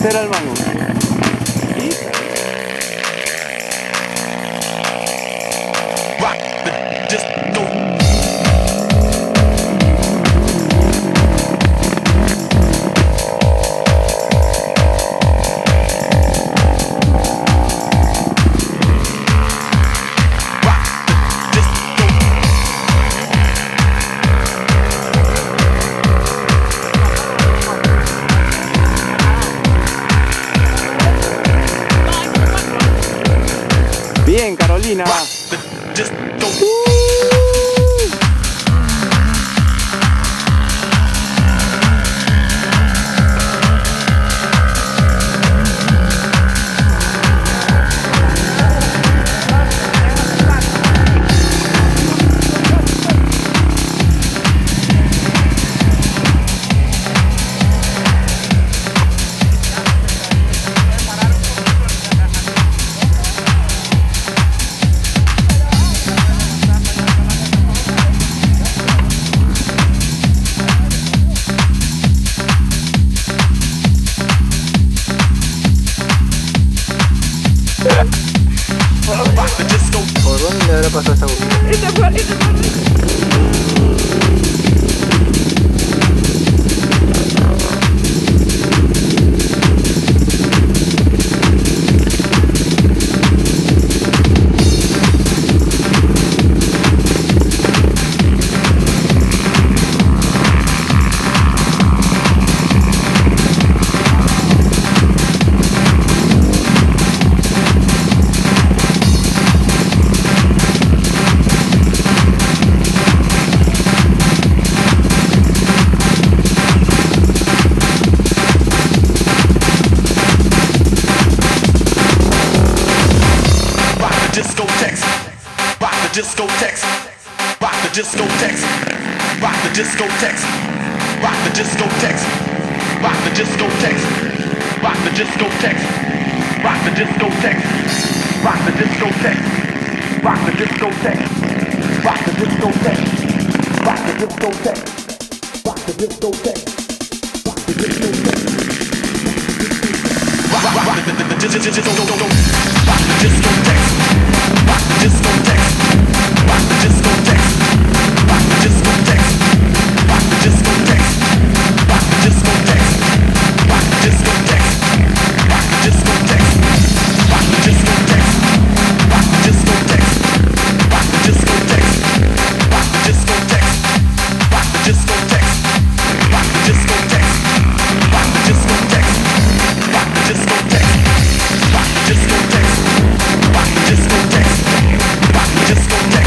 Ese era el mango. Bien, Carolina. ¿Por dónde habrá pasado esta bujía? Esta parte. Discotheques, rock the discotheques, rock the discotheques, rock the discotheques, rock the discotheques, rock the discotheques, rock the discotheques, rock the discotheques, rock the discotheques, rock the discotheques, rock the discotheques, rock the discotheques, rock the discotheques, rock the discotheques, rock the discotheques, rock the discotheques. Rock the discotheques, rock the discotheques, rock the discotheques, rock the discotheques, rock the discotheques, rock the discotheques, rock the discotheques, rock the discotheques, rock the discotheques, rock the discotheques, rock the discotheques, rock the discotheques, rock the discotheques, rock the discotheques, rock the discotheques, rock the discotheques, rock the discotheques.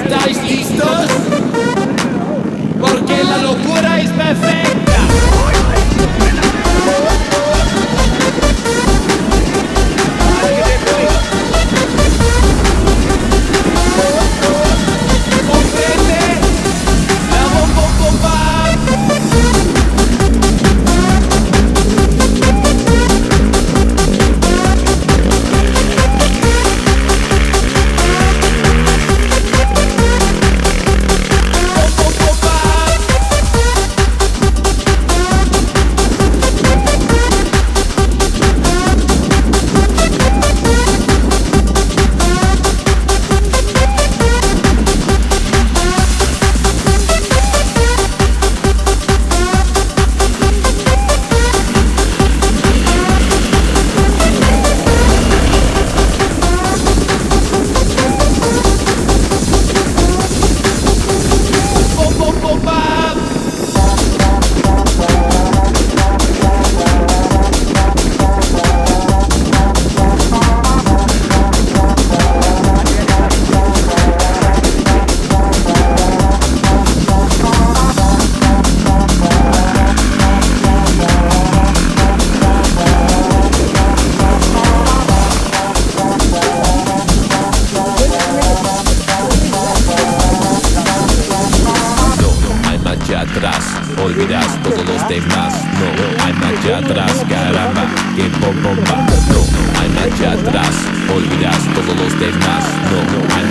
¿Estáis listos? Porque la locura es perfecta. Comprende la bomba. Olvidas todos los demás, no hay marcha atrás, caramba, que bomba, no hay marcha atrás, olvidas todos los demás, no hay